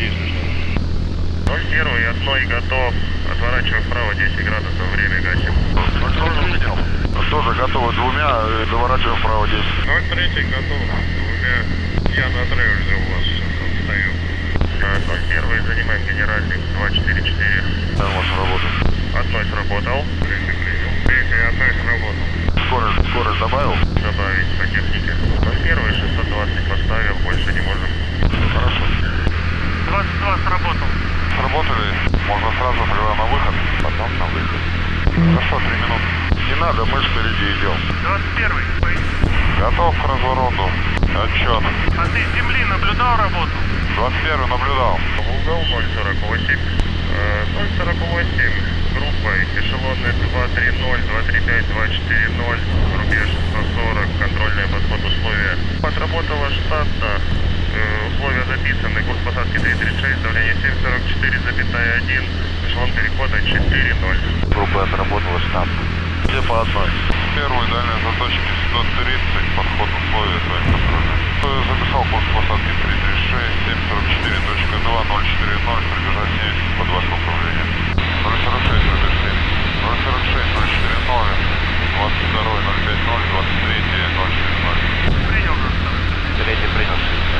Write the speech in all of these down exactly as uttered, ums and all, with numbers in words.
ноль первый, одной готов. Отворачиваем вправо десять градусов, время гасим. Тоже готовы двумя, доворачиваем вправо десять. ноль третий готов двумя. Я на тревеле у вас сейчас отстаю. ноль первый, занимаем генеральный два четыре четыре. Да, у вас работает. Одной сработал. Третий принял. Третий, одной сработал. Скорость, скорость добавил? Добавить по технике. ноль первый, шестьсот двадцать поставил, больше не можем. Хорошо. двадцать два сработал. Сработали? Можно сразу сразу на выход, потом на выход. Хорошо, три минуты. Не надо, мы впереди идем. двадцать первый, поедем. Готов к развороту. Отчет. А ты с земли наблюдал работу? двадцать первый наблюдал. Угол ноль сорок восемь. ноль сорок восемь. Группой. Эшелонная два три ноль, два три пять, два четыре ноль. Рубеж сто сорок. Контрольный подход условия. Отработала штатно. Условия записаны. Курс посадки три тридцать шесть. Давление семь сорок четыре, один. Эшелон перехода четыре ноль. Группа отработала штатно. Все по одной. Первый дальний заточки сто тридцать. Подход условия своим контролем. Записал курс посадки три тридцать шесть, семь сорок четыре точка два, ноль четыре ноль. Прибежать семь под ваше управление. ноль сорок шесть, рубеж семь. ноль сорок шесть, ноль четыре ноль. двадцать два, ноль пять ноль, двадцать три, ноль четыре ноль. Принял, двадцать два. Третий принял.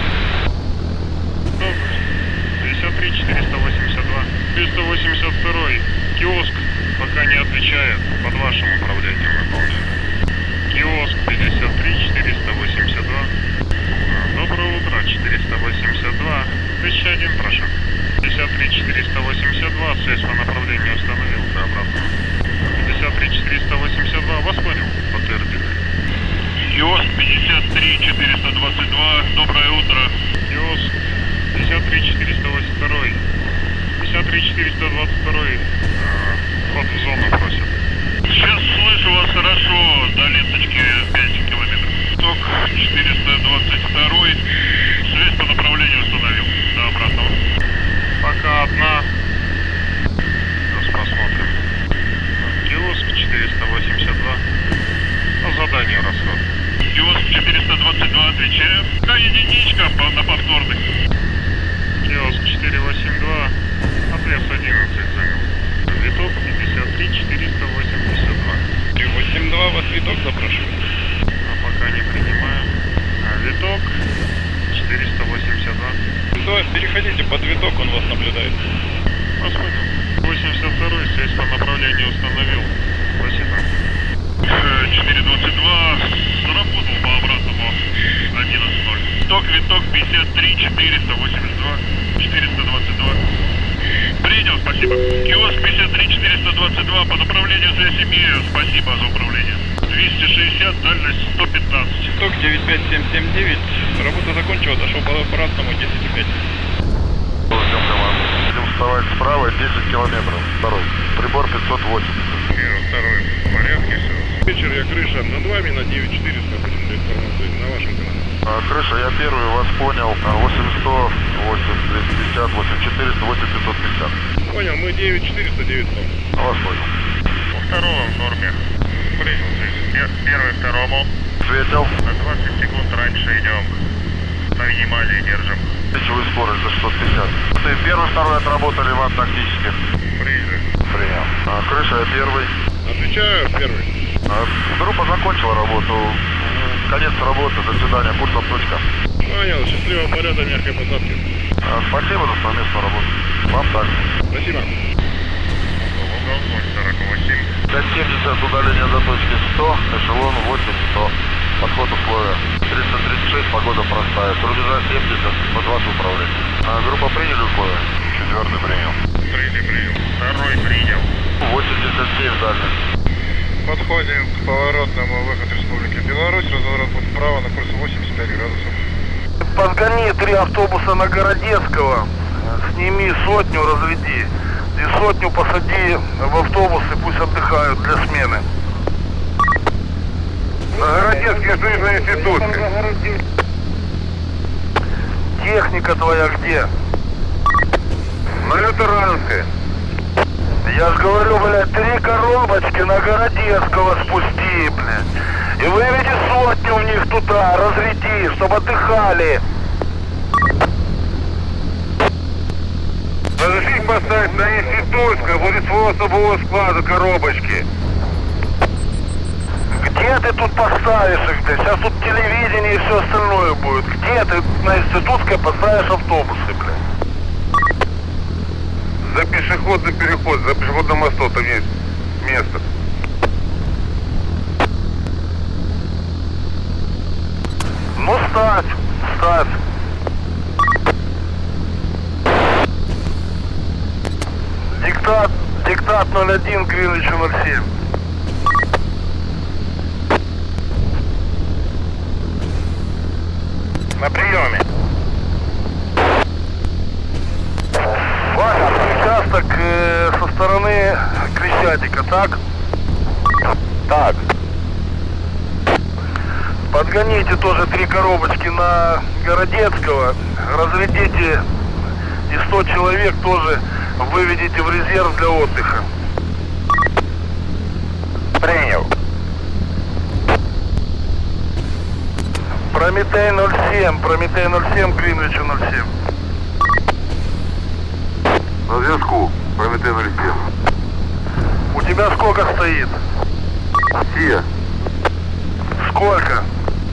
пятьдесят три четыреста восемьдесят два. четыреста восемьдесят два. Киоск пока не отвечает. Под вашим управлением выполняет. Киоск пятьдесят три четыреста восемьдесят два. Доброе утро, четыреста восемьдесят два. тысяча один, прошу. пятьдесят три четыреста восемьдесят два. Связь по направлению установил. До обратного. пятьдесят три четыреста восемьдесят два. Вас понял? Подтвердили. Киоск пятьдесят три четыреста двадцать два. Доброе утро. Киоск пятьдесят три четыреста восемьдесят два. пятьдесят три четыреста двадцать два. Вход в зону просят. Сейчас слышу вас хорошо. До ленточки пять километров. Ток четыреста двадцать два. Связь по направлению установил. До обратного. Пока одна. Сейчас посмотрим. Киоск четыреста восемьдесят два. По заданию расход. Киоск четыреста двадцать два, отвечаю. Какая единичка на повторный? Киоск четыреста восемьдесят два. Ответ одиннадцать занял. Виток пятьдесят три четыреста восемьдесят два. восемьдесят два, вас виток запрошу. А пока не принимаю. А виток четыреста восемьдесят два. Да, переходите под виток, он вас наблюдает. Вас понял. восемьдесят два, связь по направлению установил. Спасибо. четыреста двадцать два, заработал по обратному одиннадцать ноль. Ток, виток пятьдесят три четыреста восемьдесят два, четыреста двадцать два. Принял, спасибо. Киоск пятьдесят три четыреста двадцать два, по направлению связь имею. Спасибо за управление. двести шестьдесят, дальность сто пятнадцать. Ток девять пять семь семь девять, работа закончила, дошел по аппаратному десять пять. Будем вставать справа десять километров. Второй. Прибор пятьсот восемьдесят. Первый, второй. В порядке все. Вечер, я крыша. Над вами на девять четыреста, будем для информации на вашем канале. А, крыша, я первый вас понял. восемь сто, восемь двести пятьдесят, восемь четыреста, восемь пятьсот пятьдесят. Понял, мы девять четыреста, девять сто. Вас понял. По второму в норме. Принял связь. Первый, второму. Светил. На двадцать секунд раньше идем. На минимале держим. Ключевую скорость за шестьсот пятьдесят. Ты первый, второй отработали вам тактически. Приняли. Принял. А, крыша, я первый. Отвечаю, первый. А, группа закончила работу. Конец работы, до свидания, курс обточка. Понял, счастливого полета, мягкой посадки. А, спасибо за совместную работу. Вам так. Спасибо. Угол ноль сорок восемь. пять семьдесят, удаление до точки сто, эшелон восемь сто. Подход условия. триста тридцать шесть, погода простая. С рубежа семьдесят, под ваше управление. А, группа приняли условия? Четвертый принял. Третий принял. Второй принял. восемьдесят семь дальность. Подходим к поворотному выход Республики Беларусь. Разворот будет вправо на курсе восемьдесят пять градусов. Подгони три автобуса на Городецкого. Сними сотню, разведи. И сотню посади в автобус и пусть отдыхают для смены. На Городецкий слышно институтка. Техника твоя где? На Лютеранской. Я ж говорю, блядь, три коробочки на Городецкого спусти, блядь. И выведи сотню в них туда, разряди, чтобы отдыхали. Разрешите поставить на Институтской, возле своего особого склада коробочки. Где ты тут поставишь их? Ты? Сейчас тут телевидение и все остальное будет. Где ты на Институтской поставишь автобусы, блядь? За пешеходный переход, за пешеходным мостом там есть место. Ну ставь, ставь. Диктат, диктат ноль один, Гринвичу ноль семь. На приеме. Вася, участок э, со стороны Крещатика, так? Так. Подгоните тоже три коробочки на Городецкого, разведите и сто человек тоже выведите в резерв для отдыха. Принял. Прометей ноль семь, Прометей ноль семь, Гринвичу ноль семь. На зв'язку, Прометей ноль семь. У тебя сколько стоит? Сия. Сколько?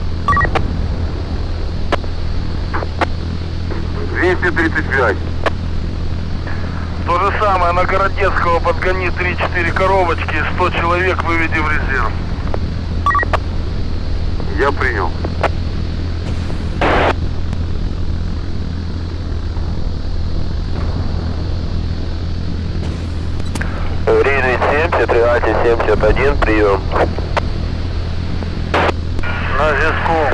двести тридцать пять. То же самое, на Городецкого подгони три-четыре коробочки, сто человек выведи в резерв. Я принял. Гринвич семьдесят, Реати семьдесят один, прием. На зв'язку.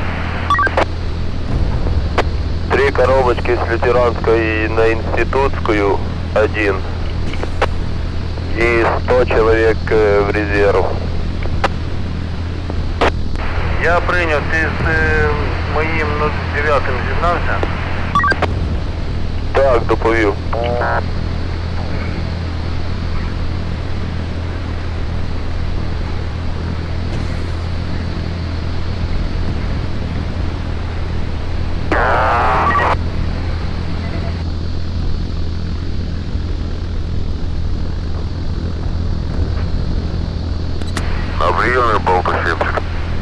Три коробочки с Лютеранской на Институтскую, один. И сто человек в резерв. Я принял. Ты с э, моим девятым з'єднався? Так, доповів. На приеме Балта семьдесят.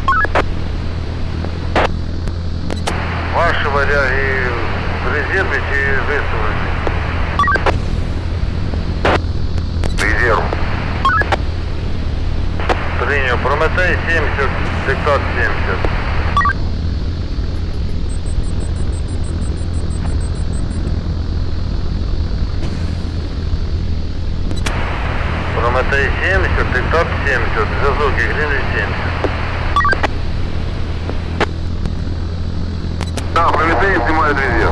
Ваши варяги в резерве и выставлены. Резерв. Принял. Прометей семьдесят, Диктат семьдесят. Прометей семьдесят, Диктат семьдесят, зв'язок и Гринвич семьдесят. Да, Прометей снимает резерв.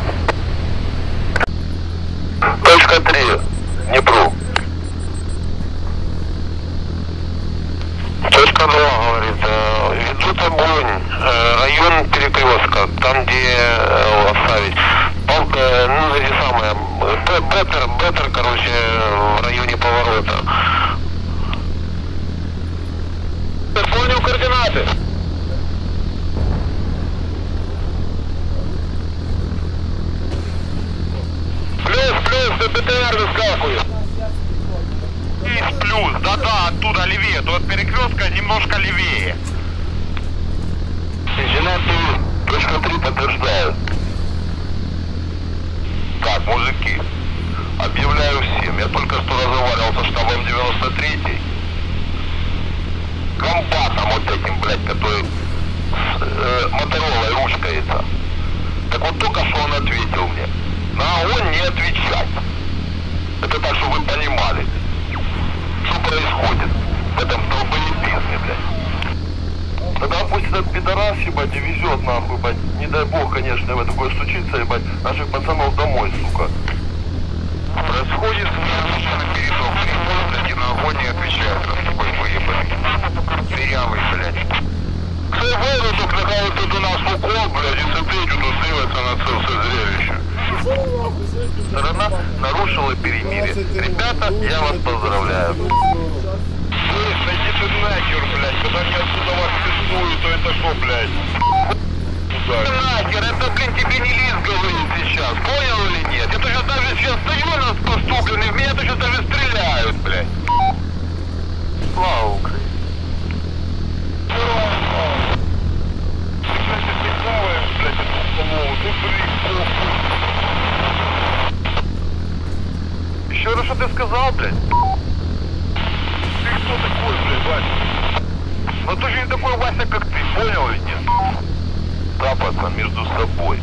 Точка три, Днепру. Точка два, говорит, ведут огонь, район перекрестка, там где оставить. Палка, ну, эти самые, Беттер, Беттер, короче, в районе поворота. Понял координаты. Плюс, плюс, БТР выскакивает. Есть плюс, да-да, оттуда левее, то от перекрестка немножко левее. Инженер, точка три подтверждаю. Так, мужики, объявляю всем, я только что разговаривал со штабом девяносто третий. Комбатом вот этим, блядь, который с э, моторолой ручкается. Так вот только что он ответил мне. На огонь не отвечать. Это так, чтобы вы понимали, что происходит в этом долбоебизме, блядь. Тогда пусть этот пидорас, ебать, и везет нахуй, ебать. Не дай бог, конечно, в такое случится, ебать, наших пацанов домой, сука. Происходит совершенно пересох блядь, и на огонь не отвечают, раз такой выебанный. Дырявый, блядь. Цей вирусок нехай тут у нас в укол, блядь, и смотреть, тут дивиться на це все зрелище. Сторона нарушила перемирие. Ребята, я вас поздравляю. Слышь, иди ты нахер, блядь, когда мне отсюда вас пиздуют, то это что, блядь? Нахер, это, блин, тебе не лист говорит сейчас, понял или нет? Я только даже сейчас стою на мосту, блин, и в меня точно даже стреляют, блядь. Слава Украине. Еще раз, что ты сказал, блядь? Ты кто такой, блядь, Вася? Ну ты же не такой Вася, как ты, понял или нет? Да, пацан, между собой.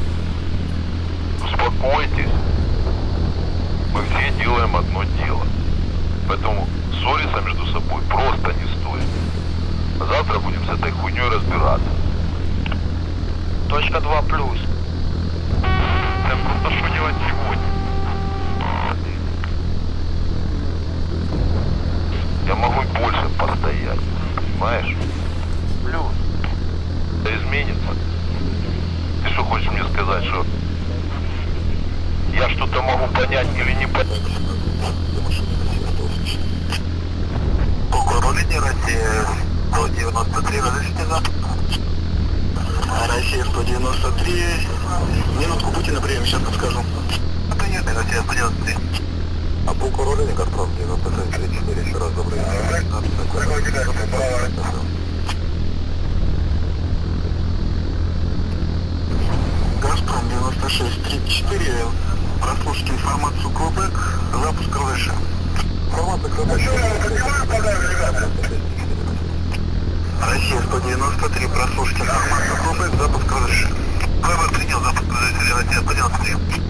Успокойтесь. Мы все делаем одно дело. Поэтому ссориться между собой просто не стоит. А завтра будем с этой хуйней разбираться. Точка два плюс. Да просто что делать сегодня? Я могу и больше постоять, понимаешь? Плюс. Это изменится. Ты что хочешь мне сказать, что я что-то могу понять или не понять? Управление Россия сто девяносто три, разрешите за? Россия сто девяносто три. Минутку, будьте на приеме, сейчас подскажу. Конечно, Россия сто девяносто три. А по управлению Газпром девяносто шесть тридцать четыре, еще раз добрый день. Газпром девяносто шесть тридцать четыре. Прослушайте информацию Клубек. Запуск разрешен. Информация Клубек. Россия сто девяносто три. Прослушайте информацию Клубек. Запуск разрешен. Выбор принял. Запуск разрешен. Россия сто девяносто три.